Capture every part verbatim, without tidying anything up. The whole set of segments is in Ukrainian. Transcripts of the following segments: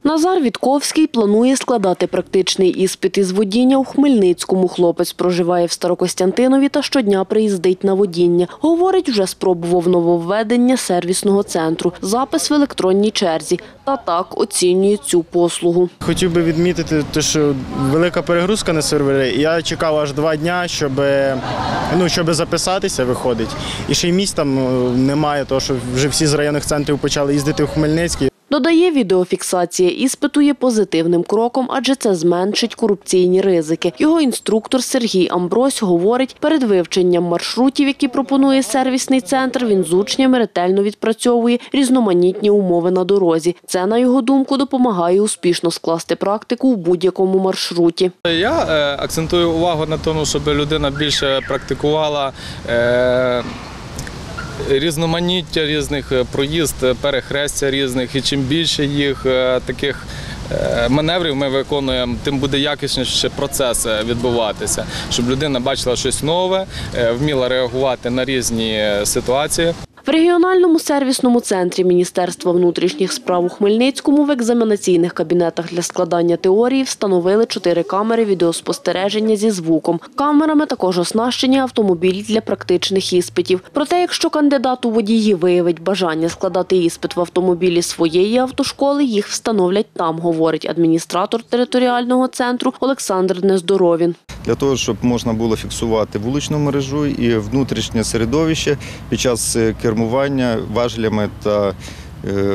Назар Вітковський планує складати практичний іспит із водіння у Хмельницькому. Хлопець проживає в Старокостянтинові та щодня приїздить на водіння. Говорить, вже спробував нововведення сервісного центру, запис в електронній черзі. Та так оцінює цю послугу. Хотів би відмітити, що велика перегрузка на сервері. Я чекав аж два дні, щоб, ну, щоб записатися, виходить. І ще й місць там немає, тому що вже всі з районних центрів почали їздити в Хмельницький. Додає, відеофіксація іспиту є позитивним кроком, адже це зменшить корупційні ризики. Його інструктор Сергій Амбрось говорить, перед вивченням маршрутів, які пропонує сервісний центр, він з учнями ретельно відпрацьовує різноманітні умови на дорозі. Це, на його думку, допомагає успішно скласти практику в будь-якому маршруті. Я е, акцентую увагу на тому, щоб людина більше практикувала е, різноманіття різних проїзд, перехрестя різних, і чим більше їх таких маневрів ми виконуємо, тим буде якісніше процес відбуватися, щоб людина бачила щось нове, вміла реагувати на різні ситуації. В регіональному сервісному центрі Міністерства внутрішніх справ у Хмельницькому в екзаменаційних кабінетах для складання теорії встановили чотири камери відеоспостереження зі звуком. Камерами також оснащені автомобілі для практичних іспитів. Проте, якщо кандидат у водії виявить бажання складати іспит в автомобілі своєї автошколи, їх встановлять там, говорить адміністратор територіального центру Олександр Нездоровін. Для того, щоб можна було фіксувати вуличну мережу і внутрішнє середовище під час кермування важелями та е,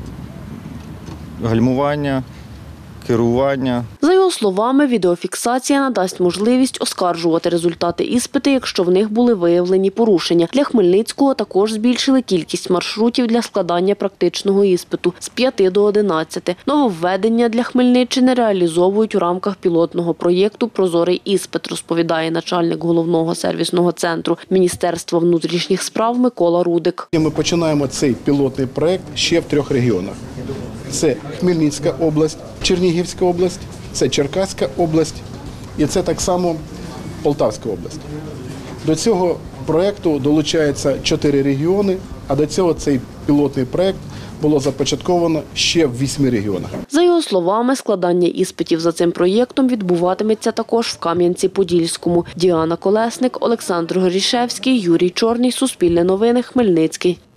гальмування, керування. За його словами, відеофіксація надасть можливість оскаржувати результати іспити, якщо в них були виявлені порушення. Для Хмельницького також збільшили кількість маршрутів для складання практичного іспиту з п'яти до одинадцяти. Нововведення для Хмельниччини реалізовують у рамках пілотного проєкту «Прозорий іспит», розповідає начальник головного сервісного центру Міністерства внутрішніх справ Микола Рудик. Ми починаємо цей пілотний проєкт ще в трьох регіонах. Це Хмельницька область, Чернігівська область, це Черкаська область і це так само Полтавська область. До цього проєкту долучаються чотири регіони, а до цього цей пілотний проєкт було започатковано ще в вісьми регіонах. За його словами, складання іспитів за цим проєктом відбуватиметься також в Кам'янці-Подільському. Діана Колесник, Олександр Горішевський, Юрій Чорний, Суспільне новини, Хмельницький.